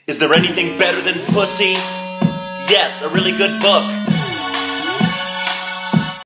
Is there anything better than pussy? Yes, a really good book.